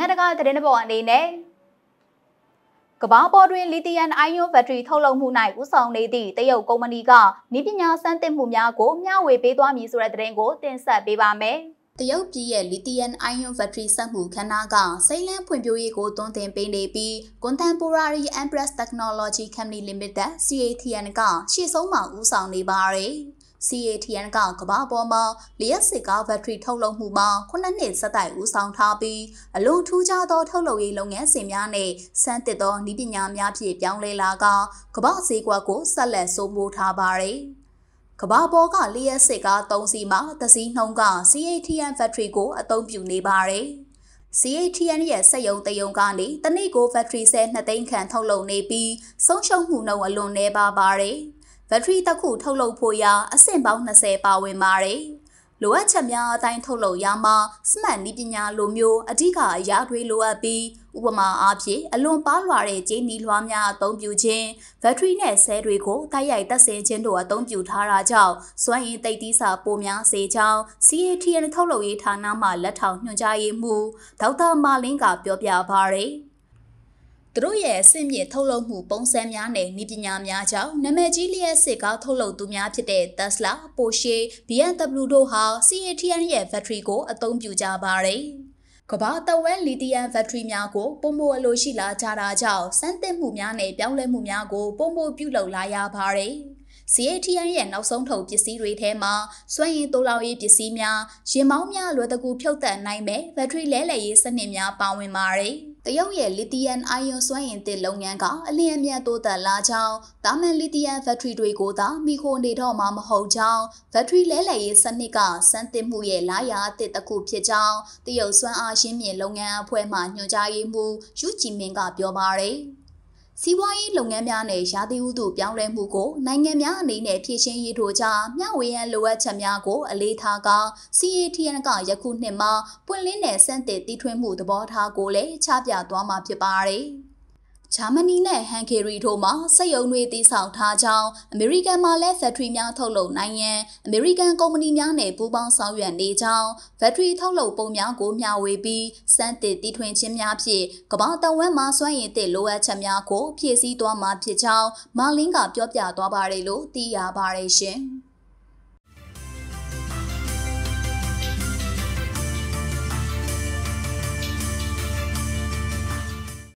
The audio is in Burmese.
နိုင်ငံတကာသတင်းပေါ်အနေနဲ့ကမ္ဘာပေါ်တွင်လီသီယမ်အိုင်ယွန်ဘက်ထရီထုတ်လုပ်မှု၌ဦးဆောင်နေသည့်တရုတ်ကုမ္ပဏီကနည်းပညာစမ်းသစ်မှုများကိုမျှဝေပေးသွားမည်ဆိုတဲ့သတင်းကိုတင်ဆက်ပေးပါမယ်။တရုတ်ပြည်ရဲ့လီသီယမ်အိုင်ယွန်ဘက်ထရီစက်မှုခန်းနာကစိတ်လန်းဖွံ့ဖြိုးရေးကိုတွန်းတင်ပေးနေပြီး Contemporary Empress Technology Company Limited CATN ကရှေ့ဆုံးမှာဦးဆောင်နေပါတယ်။ CATN ကကမ္ဘာပေါ်မှာလျှက်စစ်ကားဘက်ထရီထုတ်လုပ်မှုမှာ9နှစ်ဆက်တိုက်ဦးဆောင်ထားပြီးအလွန်ထူးခြားသောထုတ်လုပ်ရေးလုပ်ငန်းစဉ်များနဲ့စမ်းသစ်သောနည်းပညာများဖြင့်ပြောင်းလဲလာကကမ္ဘာဈေးကွက်ကိုဆက်လက်စိုးမိုးထားပါတယ်။ကမ္ဘာပေါ်ကလျှက်စစ်ကား3စီးမှာတစ်စီးနှုန်းက CATN ဘက်ထရီကိုအသုံးပြုနေပါတယ်။ CATN ရဲ့စက်ရုံတရုံကနေတနေ့ကိုဘက်ထရီဆဲ2သိန်းခန့်ထုတ်လုပ်နေပြီးဆုံးရှုံးမှုနှုန်းအလွန်နည်းပါးပါတယ်။ဘက်ထရီတစ်ခုထုတ်လုပ်ဖို့ရာအဆင့်ပေါင်း20ပါဝင်ပါတယ်။လိုအပ်ချက်များအတိုင်းထုတ်လုပ်ရမှာစမတ်နည်းပညာလိုမျိုးအဓိကအရာတွေလိုအပ်ပြီးဥပမာအားဖြင့်အလွန်ပါးလွှာတဲ့ကြေးနီလွှားများအသုံးပြုခြင်းဘက်ထရီနဲ့ဆဲတွေကိုတိုက်ရိုက်တပ်ဆင်ခြင်းတို့အသုံးပြုထားတာကြောင့်စွမ်းရည်သိပ်သည်းစာပိုများစေကြောင်း CATN ထုတ်လုပ်ရေးဌာနမှလက်ထောက်ညွှန်ကြားရေးမှူးဒေါက်တာမာလင်းကပြောပြပါရယ်သူတို့ရဲ့အဆင့်မြင့်ထုတ်လုပ်မှုပုံစံများနဲ့နည်းပညာများကြောင့်နာမည်ကြီးလျှက်စစ်ကားထုတ်လုပ်သူများဖြစ်တဲ့ Tesla, Porsche, BMW တို့ဟာ CATN ရဲ့ဘက်ထရီကိုအသုံးပြုကြပါတယ်။ကမ္ဘာတဝန်းလီသီယမ်ဘက်ထရီများကိုပုံမအလိုရှိလာကြတာကြောင့်စမ်းသစ်မှုများနဲ့ပြောင်းလဲမှုများကိုပုံမပြုလုပ်လာရပါတယ်။ CATN ရဲ့နောက်ဆုံးထုတ်ပစ္စည်းတွေထဲမှာစွမ်းရည်တိုးလောင်ရေးပစ္စည်းများရင်မောင်းများလွယ်တကူဖြုတ်တက်နိုင်မဲ့ဘက်ထရီလဲလှယ်ရေးစနစ်များပါဝင်ပါတယ်။တရုတ်ရဲ့လီသီယမ်အိုင်ယွန်စွမ်းအင်သစ်လုပ်ငန်းကအလျင်အမြန်တိုးတက်လာကြောင်းတာမန်လီသီယမ်ဘက်ထရီတွေကိုသာမိခိုနေတော့မှာမဟုတ်ကြောင်းဘက်ထရီလဲလှယ်ရေးစနစ်ကစမ်းသစ်မှုရဲ့လာရာအသစ်တစ်ခုဖြစ်ကြောင်းတရုတ်စွမ်းအားရင်းမြစ်လုပ်ငန်းအဖွဲ့မှညွှန်ကြားရေးမှူးယူကြည်မင်းကပြောပါတယ်စီးပွားရေးလုပ်ငန်းများနဲ့ရာသီဥတုပြောင်းလဲမှုကိုနိုင်ငံများအနေနဲ့ဖြည့်ရှင်းရေးတို့ကြားမျှဝေရန်လိုအပ်ချက်များကိုအလေးထားက CATN ကယခုနှစ်မှာပွင့်လင်းတဲ့စမ်းသစ်တီထွင်မှုသဘောထားကိုလည်းချပြသွားမှာဖြစ်ပါတယ်။ဂျာမနီနဲ့ဟန်ဂေရီတို့မှာစက်ရုံတွေတည်ဆောက်ထားကြောင်းအမေရိကန်မှာလည်းဘက်ထရီများထုတ်လုပ်နိုင်ရန်အမေရိကန်ကုမ္ပဏီများနဲ့ပူးပေါင်းဆောင်ရွက်နေကြောင်းဘက်ထရီထုတ်လုပ်ပုံများကိုမျှဝေပြီးစမ်းသစ်တီထွင်ခြင်းများဖြင့်ကမ္ဘာတဝန်းမှာစွမ်းရည်သစ်လိုအပ်ချက်များကိုဖြည့်ဆည်းသွားမှာဖြစ်ကြောင်းမာလင်းကပြောပြသွားပါတယ်လို့သိရပါတယ်ရှင်။